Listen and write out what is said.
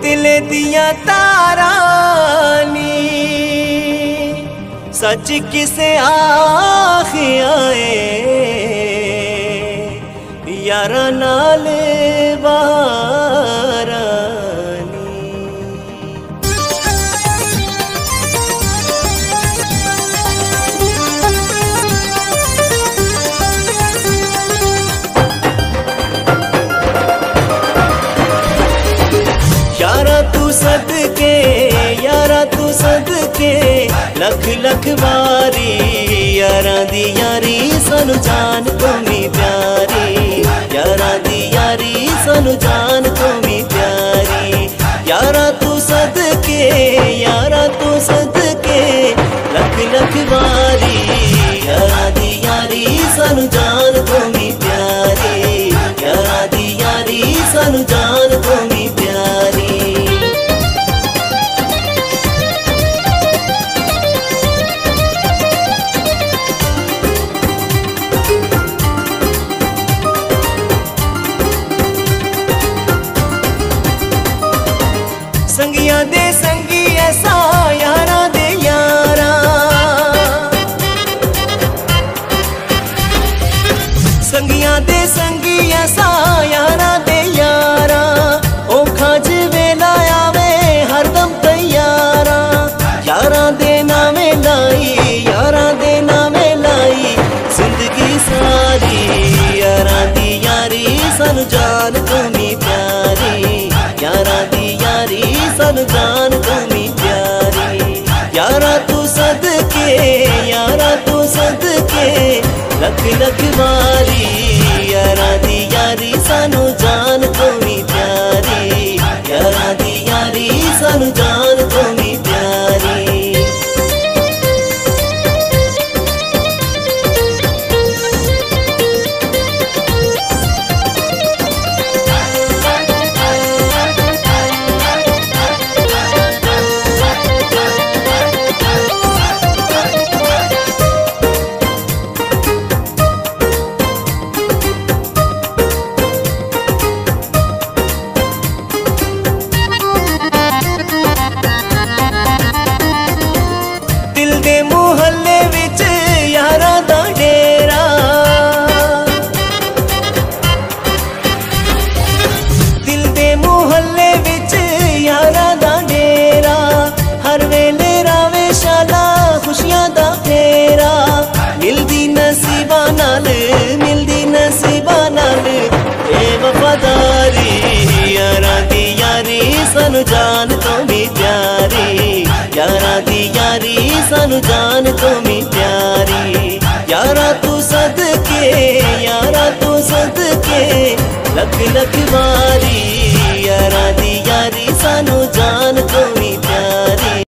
दिल दिया तारानी सच किसे आख आए यारा नाल बारानी। यारा तू सदके यारा तू सदके लख लख वारी यारा दी यारी सानू जान तुम्ही प्यारी यारा दी यारी सानू जान तुम्ही प्यारी। यारा तू सदके यारा तू सदके लख लख वारी यारा दी यारी सानू जान तुम्ही प्यारी यारा दी यारी सानू जान तुम्ही प्यारी। संगिया दे संगी ऐसा यारा दे यारा संगिया दे संगी ऐसा यारा दे यारा औखा ज वेला आवे हरदम तैयारा यारा दे नामे लाई यारा दे नामे लाई जिंदगी सारी यारा दी यारी सानू जान तुम्ही प्यारी यारा दी यारी सानू जान तुम्ही प्यारी। यारा तू सदके यारा तू सदके लख लख वारी यारा दी यारी सानू जान तुम्ही प्यारी यारा दी यारी सानू जान तुम्ही प्यारी। मुहल्ले विच यारा दा डेरा दिल दे मुहल्ले विच यारा दा डेरा हर वेले रावे शाला खुशियां दा फेरा मिलदी नसीबा नाल ए वफादारी यारा दी यारी सानू जान तुम्ही प्यारी यारा दी यारी सानू जान तुम्ही प्यारी। यारा तू सदके लख लख वारी